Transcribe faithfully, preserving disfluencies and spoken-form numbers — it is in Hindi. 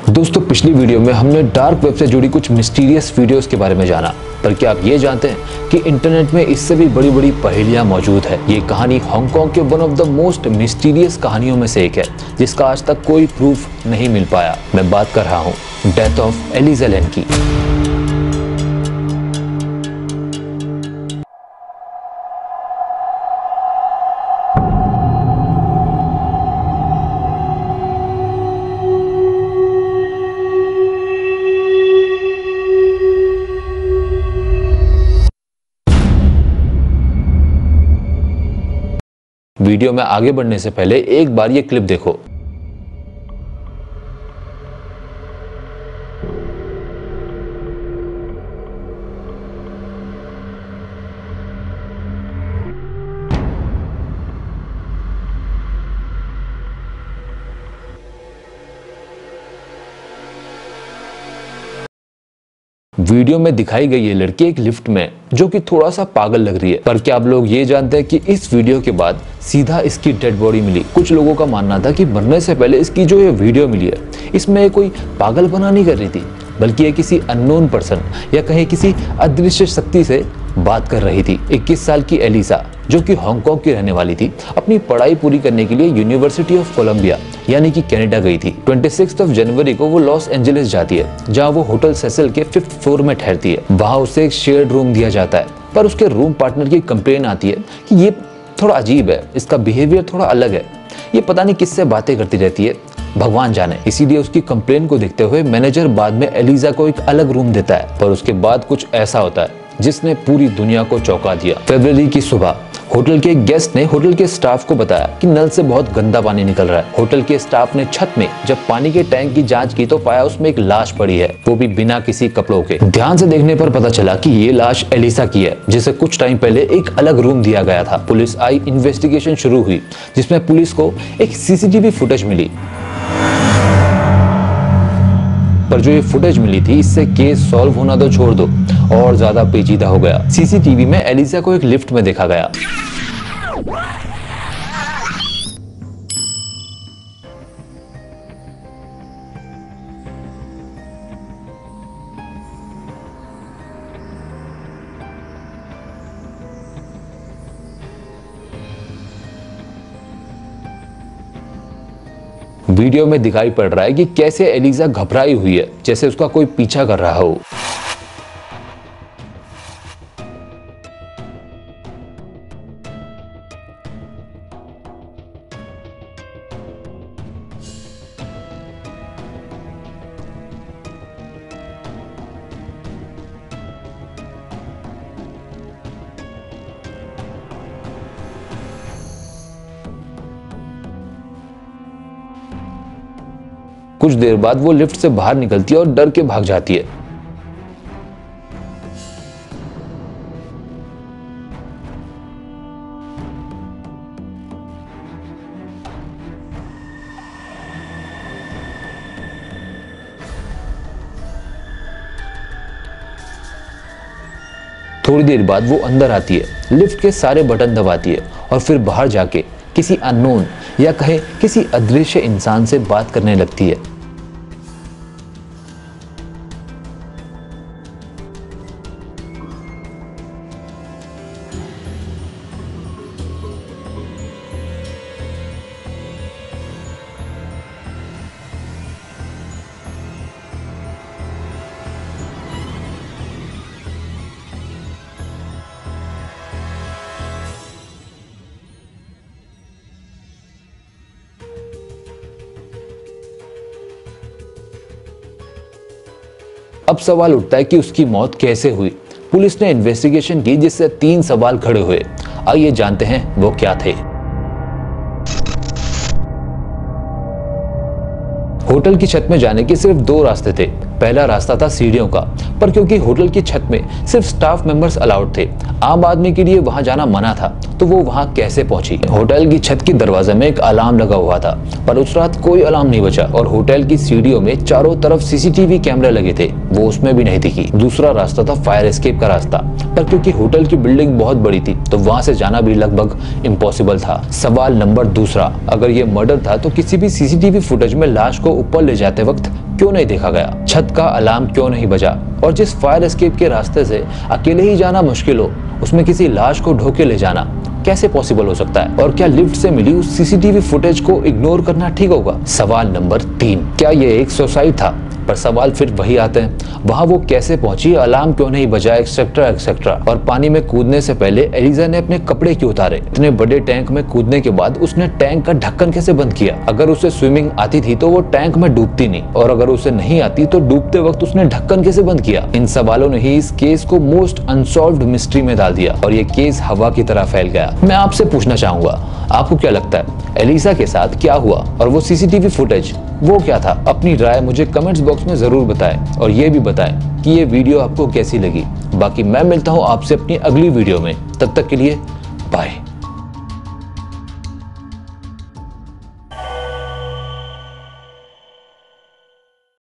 दोस्तों, पिछली वीडियो में हमने डार्क वेब से जुड़ी कुछ मिस्टीरियस वीडियोस के बारे में जाना, पर क्या आप ये जानते हैं कि इंटरनेट में इससे भी बड़ी बड़ी पहेलियां मौजूद है। ये कहानी हांगकांग के one of the most mysterious कहानियों में से एक है, जिसका आज तक कोई प्रूफ नहीं मिल पाया। मैं बात कर रहा हूँ डेथ ऑफ एलिजा लेन की। वीडियो में आगे बढ़ने से पहले एक बार ये क्लिप देखो। वीडियो में दिखाई गई ये लड़की एक लिफ्ट में, जो कि थोड़ा सा पागल लग रही है। पर क्या आप लोग ये जानते हैं कि इस वीडियो के बाद सीधा इसकी डेड बॉडी मिली। कुछ लोगों का मानना था कि मरने से पहले इसकी जो ये वीडियो मिली है, इसमें ये कोई पागलपना नहीं कर रही थी, बल्कि ये किसी अननोन पर्सन या कहीं किसी अदृश्य शक्ति से बात कर रही थी। इक्कीस साल की एलिसा, जो कि हांगकांग की रहने वाली थी, अपनी पढ़ाई पूरी करने के लिए यूनिवर्सिटी ऑफ कोलंबिया यानी कि कनाडा गई थी। छब्बीस जनवरी को वो लॉस एंजलिस जाती है, जहां वो होटल सेसिल के फिफ्थ फ्लोर में ठहरती है। वहां उसे एक शेयर्ड रूम दिया जाता है, पर उसके रूम पार्टनर की कंप्लेन आती है कि ये थोड़ा अजीब है, इसका बिहेवियर थोड़ा अलग है, ये पता नहीं किससे बातें करती रहती है, भगवान जाने। इसीलिए उसकी कंप्लेन को देखते हुए मैनेजर बाद में एलिजा को एक अलग रूम देता है। पर उसके बाद कुछ ऐसा होता है जिसने पूरी दुनिया को चौंका दिया। फरवरी की सुबह होटल के गेस्ट ने होटल के स्टाफ को बताया कि नल से बहुत गंदा पानी निकल रहा है। होटल के स्टाफ ने छत में जब पानी के टैंक की जांच की तो पाया उसमें एक लाश पड़ी है, वो भी बिना किसी कपड़ों के। ध्यान से देखने पर पता चला कि ये लाश एलिसा की है, जिसे कुछ टाइम पहले एक अलग रूम दिया गया था। पुलिस आई, इन्वेस्टिगेशन शुरू हुई, जिसमें पुलिस को एक सीसीटीवी फुटेज मिली। पर जो ये फुटेज मिली थी, इससे केस सॉल्व होना तो छोड़ दो, और ज्यादा पेचीदा हो गया। सीसीटीवी में एलिजा को एक लिफ्ट में देखा गया। वीडियो में दिखाई पड़ रहा है कि कैसे एलिजा घबराई हुई है, जैसे उसका कोई पीछा कर रहा हो। कुछ देर बाद वो लिफ्ट से बाहर निकलती है और डर के भाग जाती है। थोड़ी देर बाद वो अंदर आती है, लिफ्ट के सारे बटन दबाती है और फिर बाहर जाके किसी अननोन या कहे किसी अदृश्य इंसान से बात करने लगती है। अब सवाल उठता है कि उसकी मौत कैसे हुई। पुलिस ने इन्वेस्टिगेशन की, जिससे तीन सवाल खड़े हुए। आइए जानते हैं वो क्या थे। होटल की छत में जाने के सिर्फ दो रास्ते थे। पहला रास्ता था सीढ़ियों का, पर क्योंकि होटल की छत में सिर्फ स्टाफ मेंबर्स अलाउड थे, आम आदमी के लिए वहां जाना मना था, तो वो वहां कैसे पहुंची। होटल की छत के दरवाजे में एक अलार्म लगा हुआ था, पर उस रात कोई अलार्म नहीं बचा और होटल की सीढ़ियों में चारों तरफ सीसीटीवी कैमरे लगे थे, वो उसमें भी नहीं दिखी। दूसरा रास्ता था फायर एस्केप का रास्ता, पर क्योंकि होटल की बिल्डिंग बहुत बड़ी थी तो वहां से जाना भी लगभग इम्पॉसिबल था। सवाल नंबर दूसरा, अगर ये मर्डर था तो किसी भी सीसीटीवी फुटेज में लाश को ऊपर ले जाते वक्त क्यों नहीं देखा गया? छत का अलार्म क्यों नहीं बजा? और जिस फायर एस्केप के रास्ते से अकेले ही जाना मुश्किल हो, उसमें किसी लाश को ढो के ले जाना कैसे पॉसिबल हो सकता है? और क्या लिफ्ट से मिली उस सीसीटीवी फुटेज को इग्नोर करना ठीक होगा? सवाल नंबर तीन, क्या ये एक सुसाइड था? पर सवाल फिर वही आते हैं, वहां वो कैसे पहुंची, अलार्म क्यों नहीं बजा, एक्सेट्रा एक्सेट्रा। और पानी में कूदने से पहले एलिजा ने अपने कपड़े क्यों उतारे? इतने बड़े टैंक में कूदने के बाद उसने टैंक का ढक्कन कैसे बंद किया? अगर उसे स्विमिंग आती थी तो वो टैंक में डूबती नहीं, और अगर उसे नहीं आती तो डूबते वक्त उसने ढक्कन कैसे बंद किया? इन सवालों ने ही इस केस को मोस्ट अनसॉल्व्ड मिस्ट्री में डाल दिया और ये केस हवा की तरह फैल गया। मैं आपसे पूछना चाहूंगा, आपको क्या लगता है एलिसा के साथ क्या हुआ? और वो सीसीटीवी फुटेज वो क्या था? अपनी राय मुझे कमेंट्स बॉक्स में जरूर बताएं और ये भी बताएं कि ये वीडियो आपको कैसी लगी। बाकी मैं मिलता हूं आपसे अपनी अगली वीडियो में, तब तक के लिए बाय।